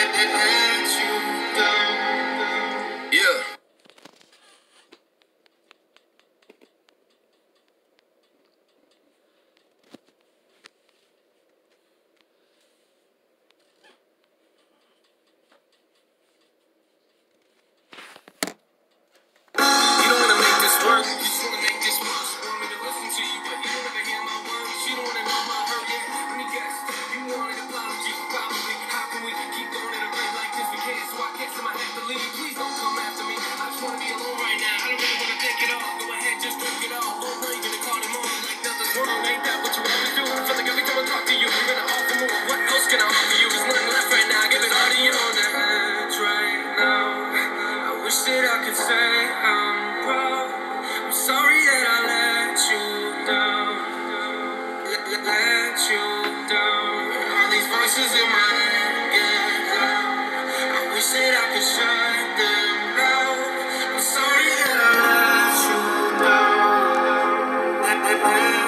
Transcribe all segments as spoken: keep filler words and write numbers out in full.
let you down. Yeah. You don't wanna make this work. You just wanna make this worse. Want me to listen to you, but you don't ever hear my words. You don't wanna know my hurt yet. Let me guess. You want an apology, probably. How can we keep going in a way like this? We can't, so I guess I might have to leave. Please don't come after me. I just wanna be alone right now. I don't really wanna take it all. Go ahead, just drink it all. Don't know you're gonna call them on like nothing's wrong. Ain't that what you always do? I feel like every time I talk to you, you're gonna offer more. What else can I offer you? There's nothing left right now. Give it all to you on the edge right now. I wish that I could say I'm proud. I'm sorry that I let you down. Let, let, let you down. All these voices in my head get loud. I wish that I could shut them out. I'm sorry that I let you down. Let, let, let.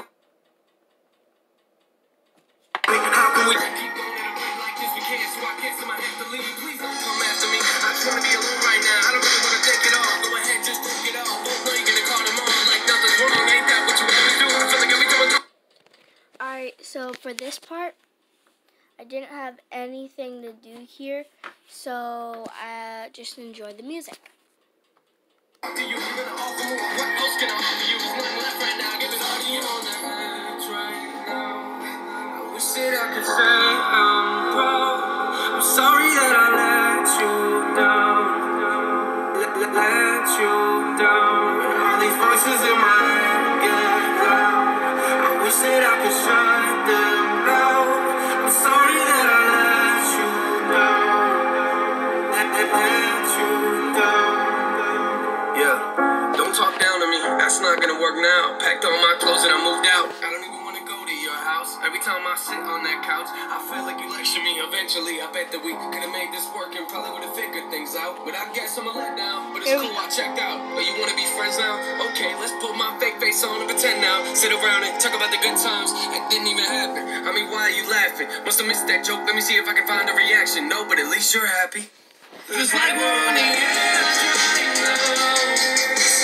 How can we keep going in a way like this? We can't, so I guess I might have to leave. Please don't come after me. I just wanna be alone right now. I don't really wanna take it all. Go ahead, just drink it all. Don't know you're gonna call them on like nothing's wrong. Ain't that what you always do? I feel like every time I talk. Alright, so for this part, I didn't have anything to do here, so I just enjoyed the music. To you, you're gonna offer more. What else can I offer you? There's nothing left right now. Give it all to you on the edge right now. I wish that I could say I'm proud. I'm sorry that I let you down. Let, let, let you down. All these voices in my head get loud. I wish that I could shut them out. I'm sorry that I let you down. Let, let, let you down. Yeah, don't talk down to me, that's not gonna work now. Packed all my clothes and I moved out. I don't even wanna go to your house. Every time I sit on that couch, I feel like you lecture me. Eventually, I bet that we could've made this work and probably would've figured things out. But I guess I'm a letdown, but it's cool, I checked out. Oh, you wanna be friends now? Okay, let's put my fake face on and pretend now. Sit around and talk about the good times that didn't even happen. I mean, why are you laughing? Must have missed that joke, let me see if I can find a reaction. No, but at least you're happy. It's like we're on the edge right now.